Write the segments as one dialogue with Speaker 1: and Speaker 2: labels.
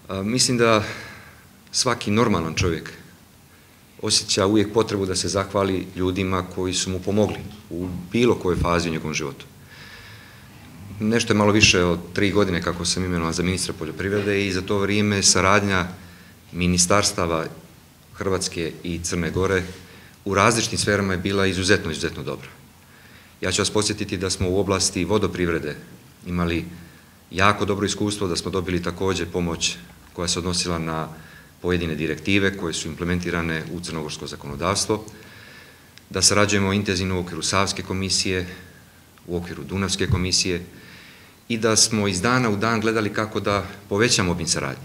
Speaker 1: Mislim da svaki normalan čovjek osjeća uvijek potrebu da se zahvali ljudima koji su mu pomogli u bilo kojoj fazi u njegovom životu. Nešto je malo više od 3 godine kako sam imenovan za ministra poljoprivrede i za to vrijeme saradnja ministarstava Hrvatske i Crne Gore u različitim sferama je bila izuzetno dobra. Ja ću vas podsjetiti da smo u oblasti vodoprivrede imali jako dobro iskustvo, da smo dobili također pomoć koja se odnosila na pojedine direktive koje su implementirane u crnogorsko zakonodavstvo, da sarađujemo intenzivno u okviru Savske komisije, u okviru Dunavske komisije i da smo iz dana u dan gledali kako da povećamo obim saradnje.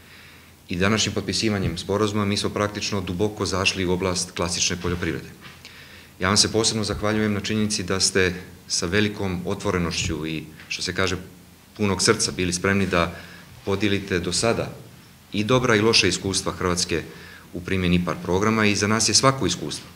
Speaker 1: I današnjim potpisivanjem sporazuma mi smo praktično duboko zašli u oblast klasične poljoprivrede. Ja vam se posebno zahvaljujem na činjenici da ste sa velikom otvorenošću i, što se kaže, punog srca bili spremni da podijelite do sada i dobra i loša iskustva Hrvatske u primjeni IPARD programa i za nas je svako iskustvo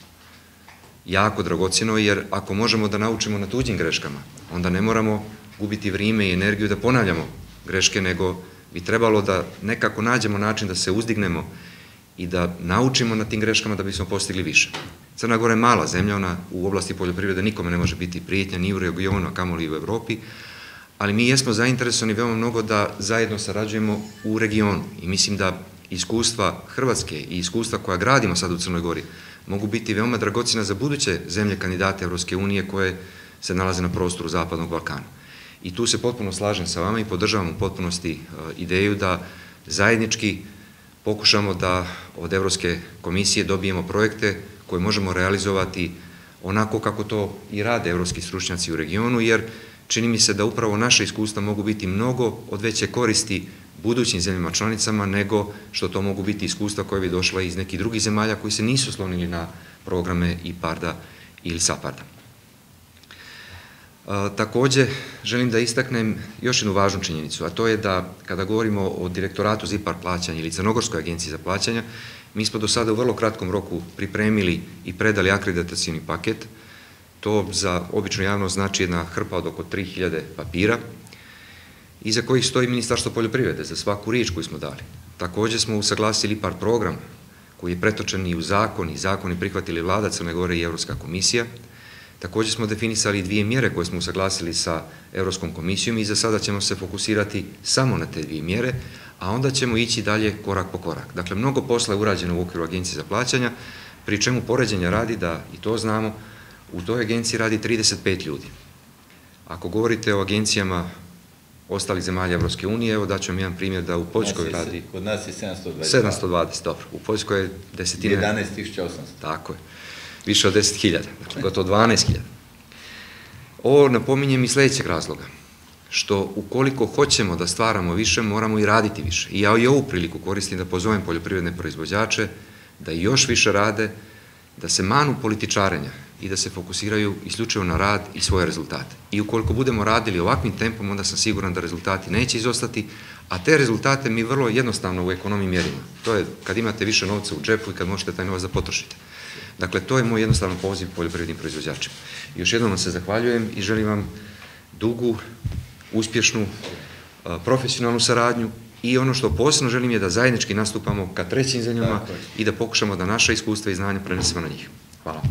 Speaker 1: jako dragocjeno, jer ako možemo da naučimo na tuđim greškama, onda ne moramo gubiti vrijeme i energiju da ponavljamo greške, nego bi trebalo da nekako nađemo način da se uzdignemo i da naučimo na tim greškama da bismo postigli više. Crna Gora je mala zemlja, ona u oblasti poljoprivrede nikome ne može biti prijetnja, ni u regionu, a kamoli u Evropi, ali mi jesmo zainteresovani veoma mnogo da zajedno sarađujemo u regionu i mislim da iskustva Hrvatske i iskustva koja gradimo sad u Crnoj Gori mogu biti veoma dragocjena za buduće zemlje kandidate Evropske unije koje se nalaze na prostoru Zapadnog Balkana. I tu se potpuno slažem sa vama i podržavam u potpunosti ideju da zajednički pokušamo da od Evropske komisije dobijemo projekte koje možemo realizovati onako kako to i rade evropski stručnjaci u regionu, jer čini mi se da upravo naše iskustva mogu biti mnogo od veće koristi budućim zemljama članicama nego što to mogu biti iskustva koje bi došla iz nekih drugih zemalja koji se nisu oslonili na programe IPARD-a ili SAPARD-a. Također, želim da istaknem još jednu važnu činjenicu, a to je da kada govorimo o direktoratu za IPARD plaćanja ili Crnogorskoj agenciji za plaćanja, mi smo do sada u vrlo kratkom roku pripremili i predali akreditacioni paket. To za običnu javnost znači jedna hrpa od oko 3000 papira, iza kojih stoji Ministarstvo poljoprivrede za svaku riječ koju smo dali. Također smo usaglasili IPARD program koji je pretočen i u zakon, i zakon je prihvatili Vlada Crne Gore i Evropska komisija. Također smo definisali 2 mjere koje smo usaglasili sa Evropskom komisijom i za sada ćemo se fokusirati samo na te 2 mjere, a onda ćemo ići dalje korak po korak. Dakle, mnogo posla je urađeno u okviru Agencije za plaćanja, pri čemu poređenja radi, da i to znamo, u toj agenciji radi 35 ljudi. Ako govorite o agencijama ostalih zemalja Evropske unije, evo daću vam jedan primjer da u Poljskoj radi...
Speaker 2: Kod nas je
Speaker 1: 720, dobro. U Poljskoj je
Speaker 2: 11.800.
Speaker 1: Tako je. Više od 10.000, dakle gotovo 12.000. Ovo napominjem iz sljedećeg razloga, što ukoliko hoćemo da stvaramo više, moramo i raditi više. I ja i ovu priliku koristim da pozovem poljoprivredne proizvođače da još više rade, da se manu političarenja i da se fokusiraju isključivo na rad i svoje rezultate. I ukoliko budemo radili ovakvim tempom, onda sam siguran da rezultati neće izostati, a te rezultate mi vrlo jednostavno u ekonomiji mjerimo. To je kad imate više novca u džepu i kad možete taj novac da potrošite. Dakle, to je moj jednostavan poziv poljoprivrednim proizvođačima. Još jednom vam se zahvaljujem i želim vam dugu, uspješnu, profesionalnu saradnju i ono što posebno želim je da zajednički nastupamo ka trećim zemljama i da pokušamo da naša iskustva i znanja prenesemo na njih. Hvala.